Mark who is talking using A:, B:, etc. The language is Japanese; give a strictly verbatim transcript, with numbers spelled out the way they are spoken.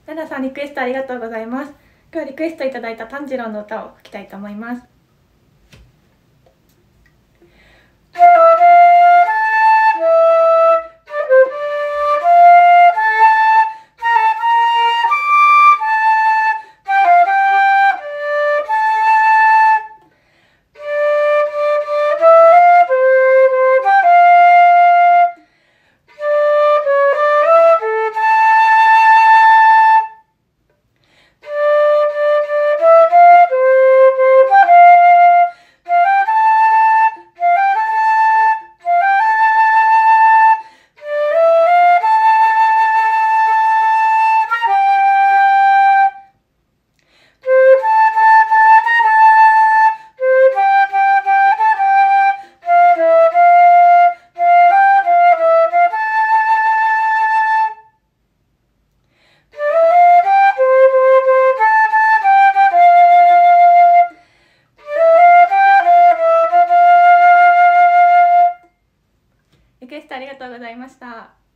A: 奈々さんリクエストありがとうございます。今日リクエストいただいた炭治郎の歌を吹きたいと思います。リクエストありがとうございました。